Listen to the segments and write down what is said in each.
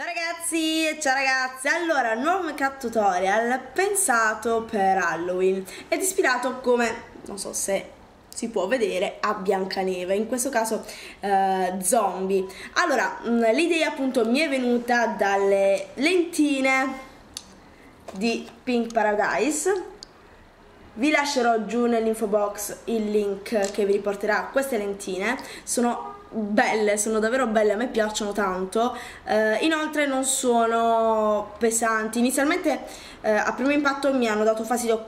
Ciao ragazzi e ciao ragazze, allora nuovo make-up tutorial pensato per Halloween ed ispirato, come non so se si può vedere, a Biancaneve, in questo caso zombie. Allora, l'idea appunto mi è venuta dalle lentine di Pink Paradise. Vi lascerò giù nell'info box il link che vi riporterà a queste lentine. Sono belle, sono davvero belle, a me piacciono tanto. Inoltre non sono pesanti. Inizialmente a primo impatto mi hanno dato fastidio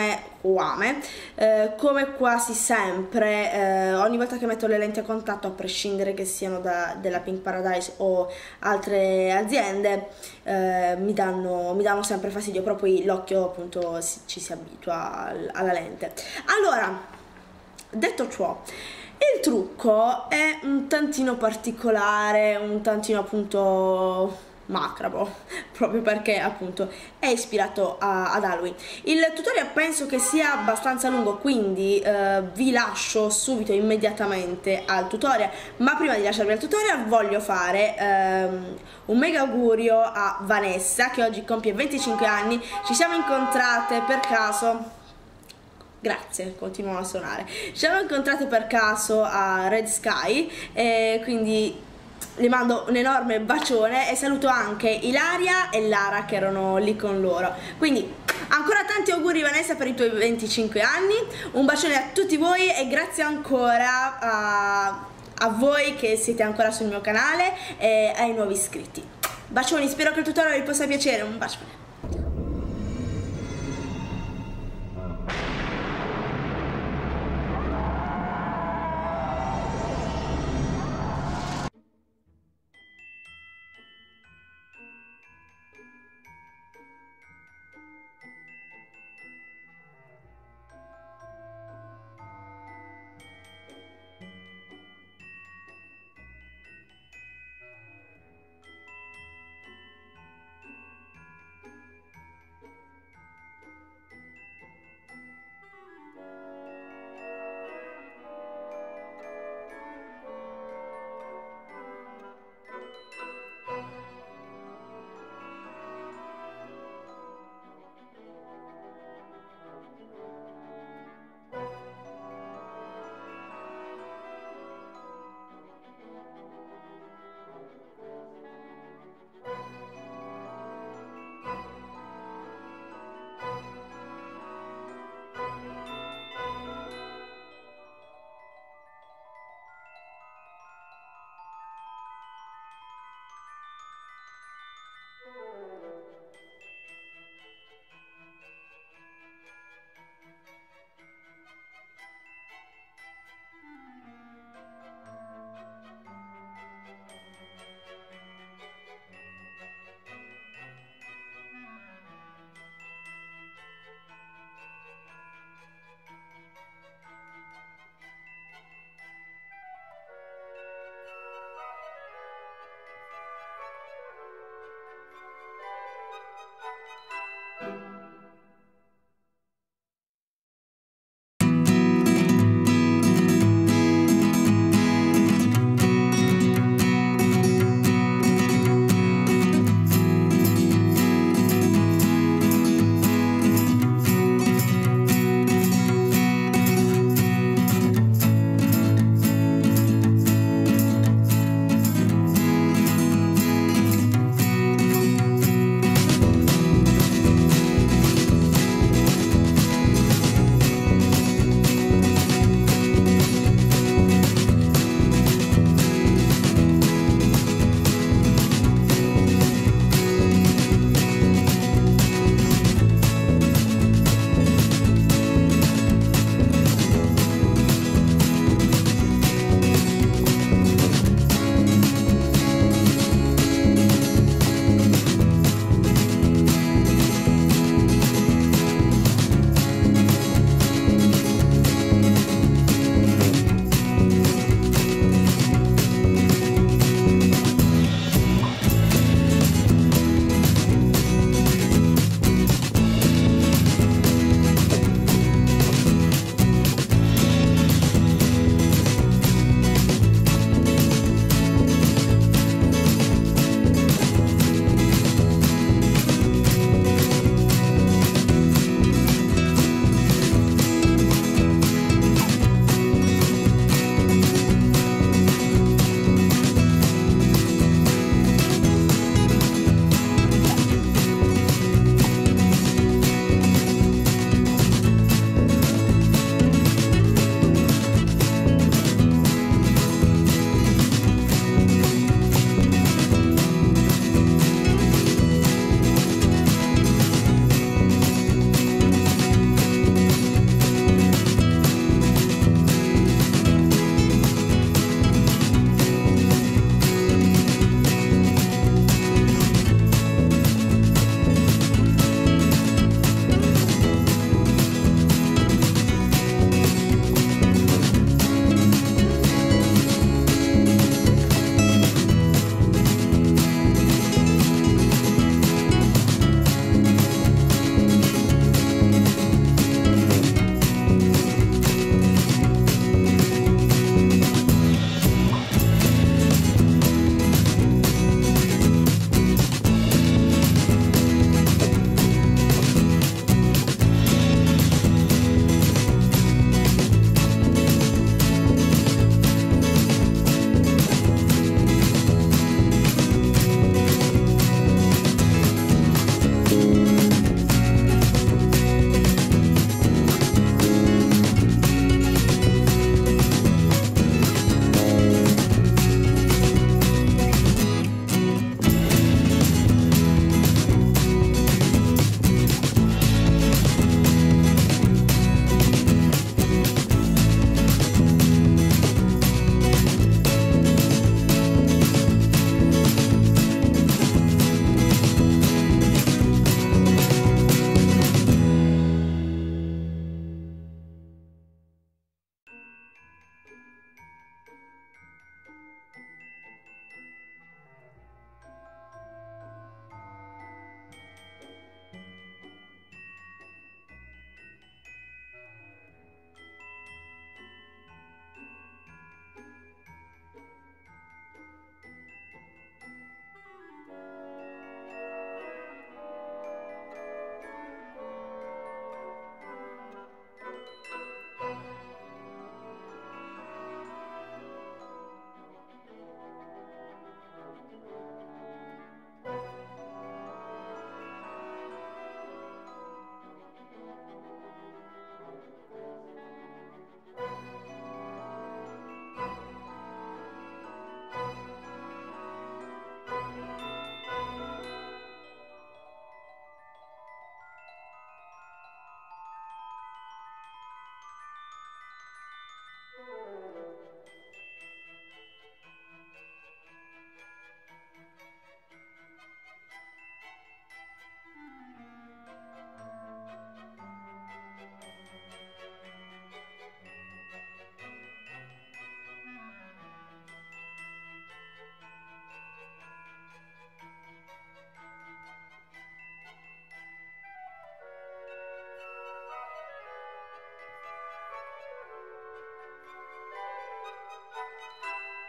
come quasi sempre, ogni volta che metto le lenti a contatto, a prescindere che siano della Pink Paradise o altre aziende, mi danno sempre fastidio, però poi l'occhio appunto ci si abitua alla lente. Allora, detto ciò, il trucco è un tantino particolare, un tantino appunto macabro, proprio perché appunto è ispirato ad Halloween. Il tutorial penso che sia abbastanza lungo, quindi vi lascio subito immediatamente al tutorial, ma prima di lasciarvi al tutorial voglio fare un mega augurio a Vanessa, che oggi compie 25 anni. Ci siamo incontrate per caso. Grazie, continuano a suonare. Ci siamo incontrate per caso a Red Sky e quindi le mando un enorme bacione e saluto anche Ilaria e Lara che erano lì con loro. Quindi ancora tanti auguri Vanessa per i tuoi 25 anni, un bacione a tutti voi e grazie ancora a voi che siete ancora sul mio canale e ai nuovi iscritti. Bacioni, spero che il tutorial vi possa piacere, un bacione.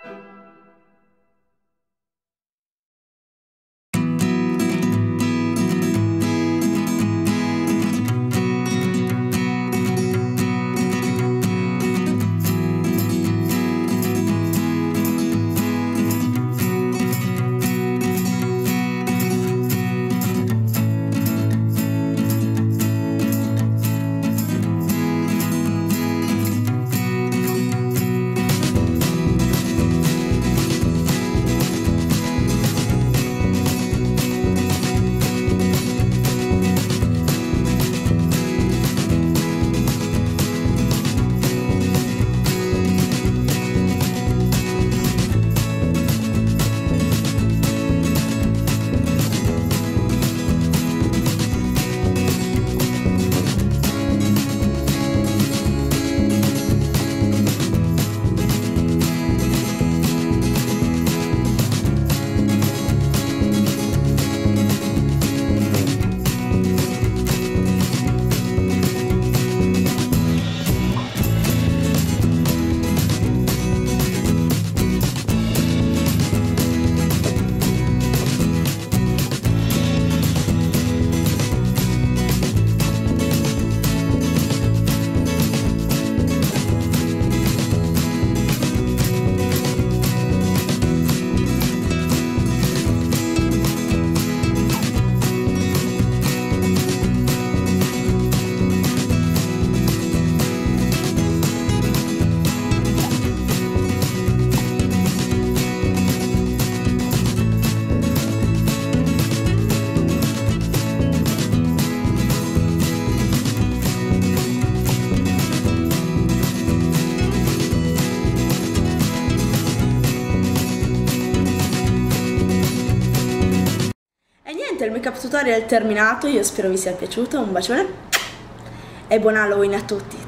Il make up tutorial è terminato, io spero vi sia piaciuto, un bacione e buon Halloween a tutti!